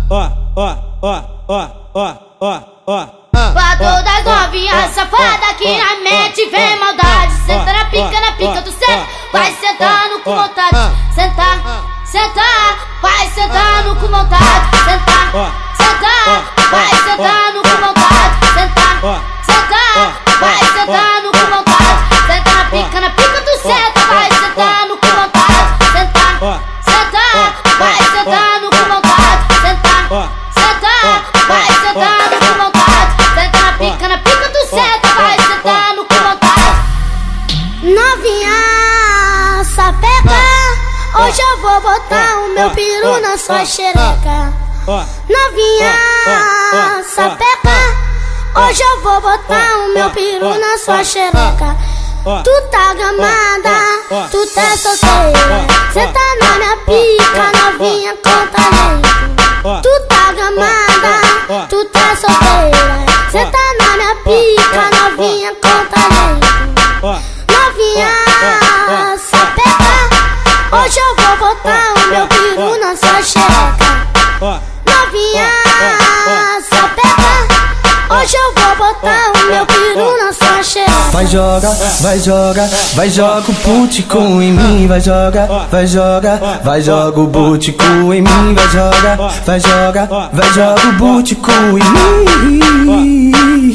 Pra todas novinhas safadas que na mente vem maldade. Senta na pica do senta. Vai sentando com vontade. Sentar, sentar, vai sentando com vontade. Sentar, sentar, vai sentando com vontade. Sentar, sentar, vai sentando com vontade. Senta na pica do senta. Vai sentando com vontade. Sentar, sentar, vai sentando com vontade. Sentar, sentar, vai sentando com vontade. Senta na pica do senta. Vai sentando com vontade. Novinha sapeca, hoje eu vou botar o meu peru na sua xereca. Novinha sapeca, hoje eu vou botar o meu peru na sua xereca. Tu tá gamada, tu tá solteira, cê tá na minha pica, novinha conta leite. Tu tá gamada, tu tá solteira, cê tá na minha pica, novinha conta leite. Novinha sapeca, hoje eu vou botar o meu peru na sua xereca. Novinha sapeca, hoje eu vou botar o meu peru na sua xereca. Vai joga, vai joga, vai joga o putico em mim. Vai joga, vai joga, vai joga o butico em mim. Vai joga, vai joga, vai joga o butico em mim.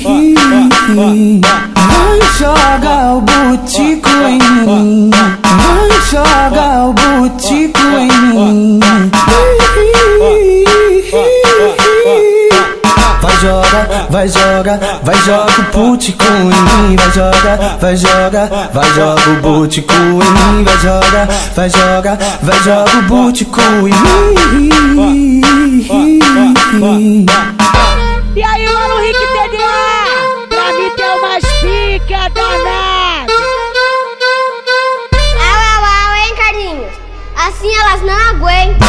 Vai jogar o butico em mim. Vai jogar o butico em mim. Vai joga, vai joga, vai joga o putico em mim. Vai joga, vai joga, vai joga o butico em mim. Vai joga, vai joga, vai joga o butico em mim. E aí, mano, Rick TDA, pra mim tem umas pica danada. Au, au, au, hein, Carlinhos? Assim elas não aguentam.